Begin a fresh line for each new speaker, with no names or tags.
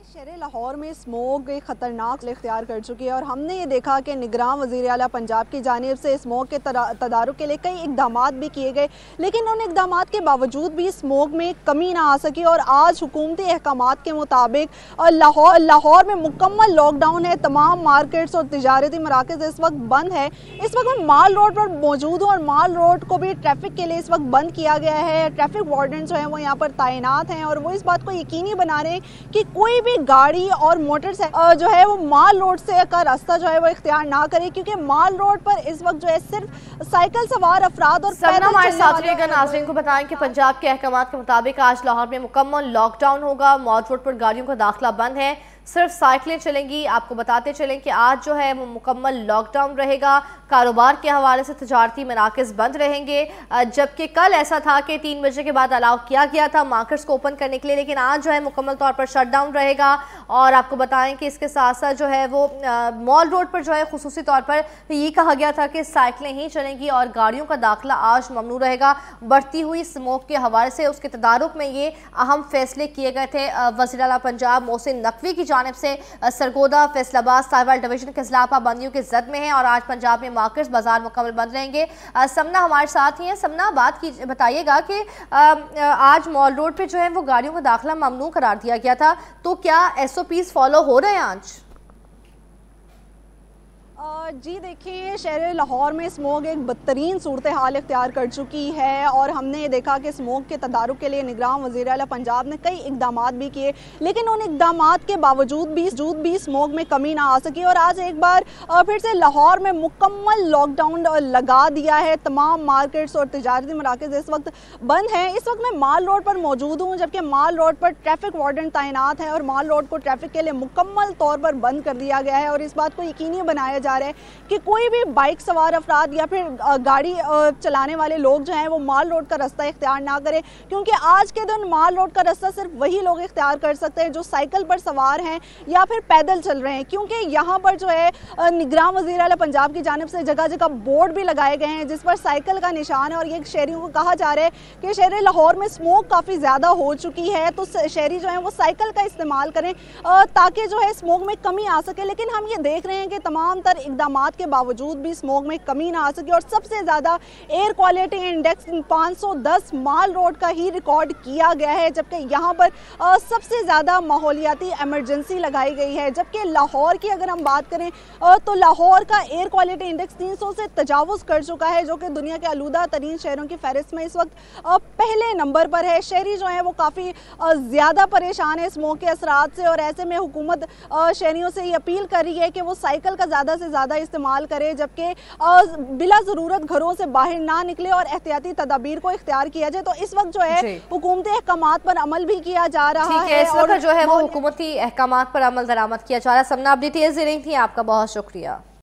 शहर लाहौर में स्मोक एक ख़तरनाक इख्तियार कर चुकी है और हमने ये देखा कि निगरान वज़ीर आला पंजाब की जानिब से स्मोक के तदारुक के लिए कई इकदाम भी किए गए, लेकिन उन इकदाम के बावजूद भी स्मोक में कमी ना आ सकी। और आज हुकूमती अहकाम के मुताबिक लाहौर में मुकम्मल लॉकडाउन है। तमाम मार्केट्स और तिजारती मराकज़ इस वक्त बंद है। इस वक्त मैं माल रोड पर मौजूद हूँ और माल रोड को भी ट्रैफिक के लिए इस वक्त बंद किया गया है। ट्रैफिक वार्डन जो है वो यहाँ पर तैनात हैं और वो इस बात को यकीनी बना रहे हैं कि कोई भी गाड़ी और मोटर जो है वो माल रोड से का रास्ता जो है वो इख्तियार ना करे, क्योंकि माल रोड पर इस वक्त जो है सिर्फ साइकिल सवार अफराद और
हमारे साथ नाज़रीन को बताएं कि पंजाब के अहकाम के मुताबिक आज लाहौर में मुकम्मल लॉकडाउन होगा। मॉल रोड पर गाड़ियों का दाखिला बंद है, सिर्फ साइकिलें चलेंगी। आपको बताते चलें कि आज जो है वो मुकम्मल लॉकडाउन रहेगा। कारोबार के हवाले से तिजारती मराकज़ बंद रहेंगे, जबकि कल ऐसा था कि 3 बजे के बाद अलाउ किया गया था मार्केट्स को ओपन करने के लिए, लेकिन आज जो है मुकम्मल तौर पर शटडाउन रहेगा। और आपको बताएं कि इसके साथ साथ जो है वो मॉल रोड पर जो है खुसूसी तौर पर ये कहा गया था कि साइकिलें ही चलेंगी और गाड़ियों का दाखिला आज ममनू रहेगा। बढ़ती हुई स्मोक के हवाले से उसके तदारुक में ये अहम फैसले किए गए थे। वज़ीर आला पंजाब मोहसिन नकवी की जानिब से सरगोदा, फैसलाबाद, साहिवाल डिवीजन के ज़िला पाबंदियों के जद में है और आज पंजाब में मार्केट्स बाजार मुकम्मल बंद रहेंगे। समना हमारे साथ ही हैं। समना, बताइएगा कि आज मॉल रोड पे जो है वो गाड़ियों का दाखिला ममनू करार दिया गया था, तो क्या SOPs फॉलो हो रहे हैं आज?
जी देखिए, शहर लाहौर में स्मोक एक बदतरीन सूरत हाल इख्तियार कर चुकी है और हमने ये देखा कि स्मोक के तदारुक के लिए निगरान वज़ीर आला पंजाब ने कई इकदाम भी किए, लेकिन उन इकदाम के बावजूद भी स्मोक में कमी ना आ सकी। और आज एक बार फिर से लाहौर में मुकम्मल लॉकडाउन लगा दिया है। तमाम मार्केट्स और तिजारती मराकज़ इस वक्त बंद हैं। इस वक्त मैं माल रोड पर मौजूद हूँ, जबकि माल रोड पर ट्रैफिक वार्डन तैनात है और माल रोड को ट्रैफिक के लिए मुकम्मल तौर पर बंद कर दिया गया है। और इस बात को यकीनी बनाया जा रहा है कि कोई भी बाइक सवार अफराद या फिर गाड़ी चलाने वाले लोग जो हैं वो माल रोड का रास्ता इख्तियार ना करें, क्योंकि आज के दिन माल रोड का रास्ता सिर्फ वही लोग इख्तियार कर सकते हैं जो साइकिल पर सवार हैं या फिर पैदल चल रहे हैं, क्योंकि यहाँ पर जो है निगरान वज़ीर आला पंजाब की जानिब से जगह जगह बोर्ड भी लगाए गए हैं जिस पर साइकिल का निशान है। और ये शहरियों को कहा जा रहा है कि शहर लाहौर में स्मोक काफ़ी ज़्यादा हो चुकी है, तो शहरी जो है वो साइकिल का इस्तेमाल करें ताकि जो है स्मोक में कमी आ सके। लेकिन हम ये देख रहे हैं कि तमाम तर इकदाम के बावजूद भी स्मोक में कमी ना आ सकी और सबसे ज़्यादा air quality index 510 Mall Road का ही रिकॉर्ड किया गया है, जबकि यहाँ पर सबसे ज़्यादा माहौलियाती इमरजेंसी लगाई गई है। जबकि लाहौर की अगर हम बात करें तो लाहौर का एयर क्वालिटी इंडेक्स 300 से तजावुज़ कर चुका है, जो कि दुनिया के आलूदा तरीन शहरों की फहरिस्त में इस वक्त पहले नंबर पर है। शहरी जो है वो काफ़ी ज़्यादा परेशान है स्मोक के असरात से और ऐसे में हुकूमत शहरियों से ये अपील कर रही है कि वो साइकिल का ज़्यादा से ज़्यादा इस्तेमाल करे, जबकि बिला ज़रूरत घरों से बाहर ना निकले और एहतियाती तदाबीर को इख्तियार किया जाए। तो इस वक्त जो है हुकूमती अहकामात पर अमल भी किया जा रहा है।
इस वक्त जो है वो हुकूमती अहकामात पर अमल दरामद किया जा रहा है। समना, अपनी डिटेल्स दे रही थी, आपका बहुत शुक्रिया।